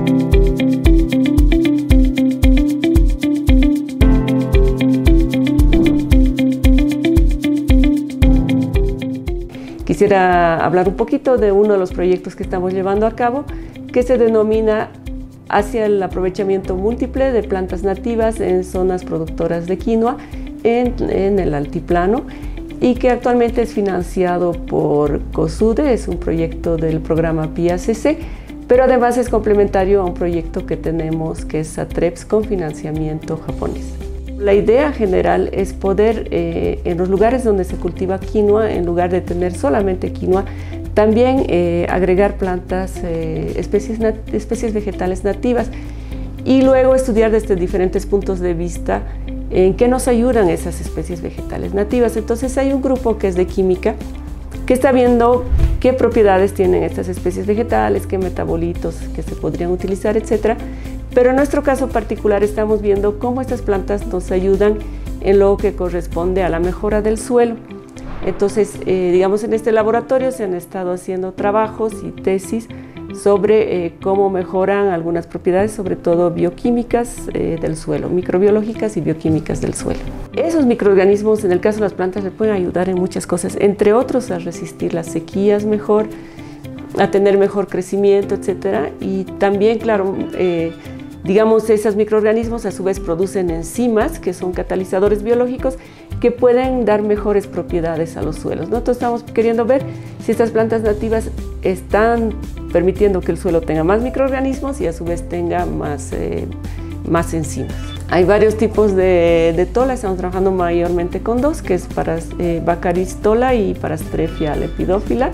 Quisiera hablar un poquito de uno de los proyectos que estamos llevando a cabo, que se denomina hacia el aprovechamiento múltiple de plantas nativas en zonas productoras de quinoa en el altiplano, y que actualmente es financiado por COSUDE, es un proyecto del programa PIA-CC, pero además es complementario a un proyecto que tenemos que es SATREPS con financiamiento japonés. La idea general es poder, en los lugares donde se cultiva quinoa, en lugar de tener solamente quinoa, también agregar plantas, especies vegetales nativas, y luego estudiar desde diferentes puntos de vista en qué nos ayudan esas especies vegetales nativas. Entonces hay un grupo que es de química que está viendo qué propiedades tienen estas especies vegetales, qué metabolitos que se podrían utilizar, etc. Pero en nuestro caso particular estamos viendo cómo estas plantas nos ayudan en lo que corresponde a la mejora del suelo. Entonces, digamos, en este laboratorio se han estado haciendo trabajos y tesis sobre cómo mejoran algunas propiedades, sobre todo bioquímicas del suelo, microbiológicas y bioquímicas del suelo. Esos microorganismos, en el caso de las plantas, le pueden ayudar en muchas cosas, entre otros a resistir las sequías mejor, a tener mejor crecimiento, etc. Y también, claro, digamos, esos microorganismos a su vez producen enzimas, que son catalizadores biológicos, que pueden dar mejores propiedades a los suelos, ¿no? Entonces estamos queriendo ver si estas plantas nativas están permitiendo que el suelo tenga más microorganismos y a su vez tenga más enzimas. Hay varios tipos de tola, estamos trabajando mayormente con dos, que es para Baccharis tola y Parastrefia lepidófila.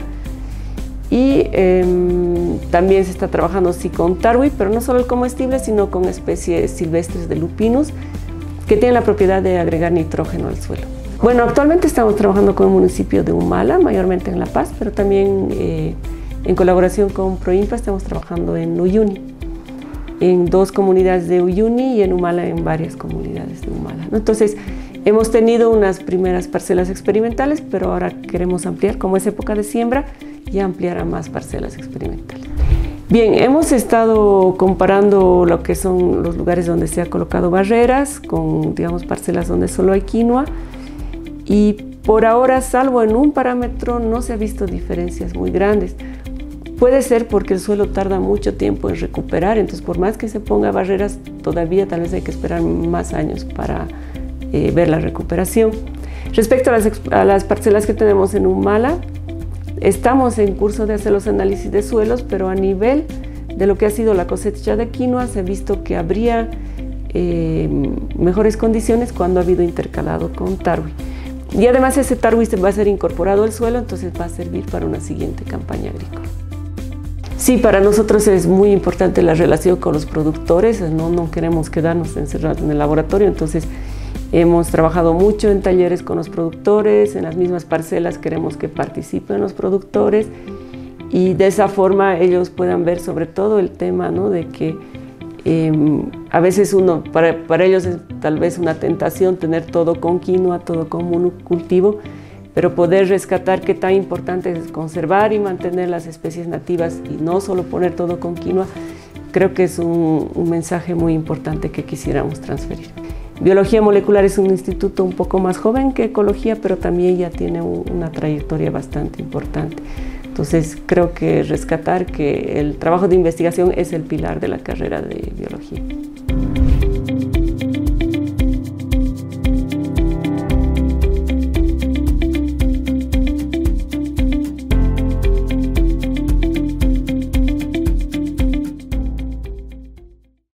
Y también se está trabajando sí con tarwi, pero no solo el comestible, sino con especies silvestres de lupinus, que tienen la propiedad de agregar nitrógeno al suelo. Bueno, actualmente estamos trabajando con el municipio de Humala, mayormente en La Paz, pero también en colaboración con Proinfa estamos trabajando en Uyuni, en 2 comunidades de Uyuni y en Humala en varias comunidades de Humala, ¿no? Entonces, hemos tenido unas primeras parcelas experimentales, pero ahora queremos ampliar, como es época de siembra, y ampliar a más parcelas experimentales. Bien, hemos estado comparando lo que son los lugares donde se ha colocado barreras con, digamos, parcelas donde solo hay quinoa, y por ahora, salvo en un parámetro, no se ha visto diferencias muy grandes. Puede ser porque el suelo tarda mucho tiempo en recuperar, entonces por más que se ponga barreras, todavía tal vez hay que esperar más años para ver la recuperación. Respecto a las parcelas que tenemos en Humala, estamos en curso de hacer los análisis de suelos, pero a nivel de lo que ha sido la cosecha de quinoa se ha visto que habría mejores condiciones cuando ha habido intercalado con tarwi. Y además ese tarwi va a ser incorporado al suelo, entonces va a servir para una siguiente campaña agrícola. Sí, para nosotros es muy importante la relación con los productores, no queremos quedarnos encerrados en el laboratorio, entonces hemos trabajado mucho en talleres con los productores, en las mismas parcelas queremos que participen los productores, y de esa forma ellos puedan ver sobre todo el tema, ¿no?, de que a veces para ellos es tal vez una tentación tener todo con quinoa, todo con monocultivo, pero poder rescatar qué tan importante es conservar y mantener las especies nativas y no solo poner todo con quinoa, creo que es un mensaje muy importante que quisiéramos transferir. Biología molecular es un instituto un poco más joven que ecología, pero también ya tiene una trayectoria bastante importante. Entonces creo que rescatar que el trabajo de investigación es el pilar de la carrera de biología.